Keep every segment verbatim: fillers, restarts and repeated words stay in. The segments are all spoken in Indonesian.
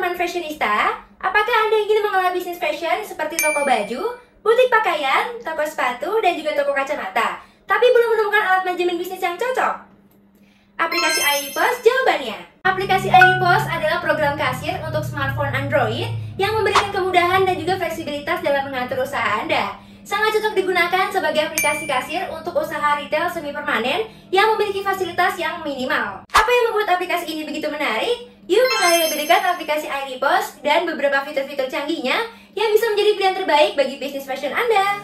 teman-teman fashionista, apakah Anda ingin mengelola bisnis fashion seperti toko baju, butik pakaian, toko sepatu, dan juga toko kacamata, tapi belum menemukan alat manajemen bisnis yang cocok? Aplikasi iRepos jawabannya. Aplikasi iRepos adalah program kasir untuk smartphone Android yang memberikan kemudahan dan juga fleksibilitas dalam mengatur usaha Anda. Sangat cocok digunakan sebagai aplikasi kasir untuk usaha retail semi permanen yang memiliki fasilitas yang minimal. Apa yang membuat aplikasi ini begitu menarik? Yuk kenali lebih dekat aplikasi iRepos dan beberapa fitur-fitur canggihnya yang bisa menjadi pilihan terbaik bagi bisnis fashion Anda.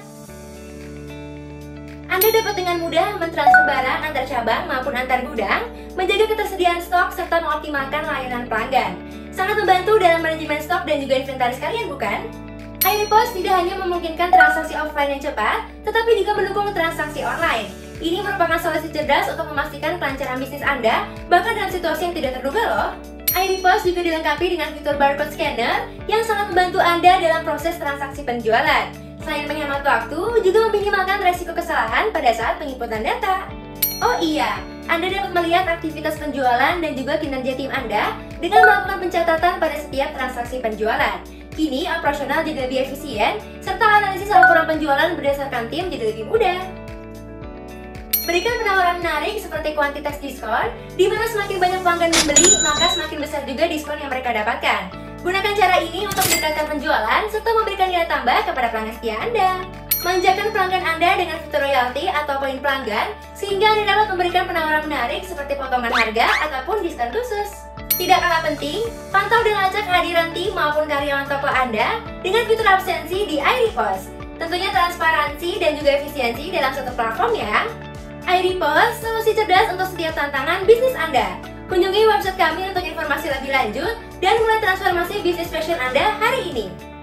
Anda dapat dengan mudah mentransfer barang antar cabang maupun antar gudang, menjaga ketersediaan stok, serta mengoptimalkan layanan pelanggan. Sangat membantu dalam manajemen stok dan juga inventaris kalian, bukan? iRepos tidak hanya memungkinkan transaksi offline yang cepat, tetapi juga mendukung transaksi online. Ini merupakan solusi cerdas untuk memastikan kelancaran bisnis Anda, bahkan dalam situasi yang tidak terduga loh. iRepos juga dilengkapi dengan fitur barcode scanner yang sangat membantu Anda dalam proses transaksi penjualan. Selain menghemat waktu, juga meminimalkan resiko kesalahan pada saat penginputan data. Oh iya, Anda dapat melihat aktivitas penjualan dan juga kinerja tim Anda dengan melakukan pencatatan pada setiap transaksi penjualan. Kini, operasional jadi lebih efisien, serta analisis laporan penjualan berdasarkan tim jadi lebih mudah. Berikan penawaran menarik seperti kuantitas diskon, di mana semakin banyak pelanggan membeli, maka semakin besar juga diskon yang mereka dapatkan. Gunakan cara ini untuk meningkatkan penjualan serta memberikan nilai tambah kepada pelanggan setia Anda. Manjakan pelanggan Anda dengan fitur royalti atau poin pelanggan, sehingga Anda dapat memberikan penawaran menarik seperti potongan harga ataupun diskon khusus. Tidak kalah penting, pantau dan lacak kehadiran tim maupun karyawan toko Anda dengan fitur absensi di iRepos. Tentunya transparansi dan juga efisiensi dalam satu platform ya. iRepos, solusi cerdas untuk setiap tantangan bisnis Anda. Kunjungi website kami untuk informasi lebih lanjut dan mulai transformasi bisnis fashion Anda hari ini.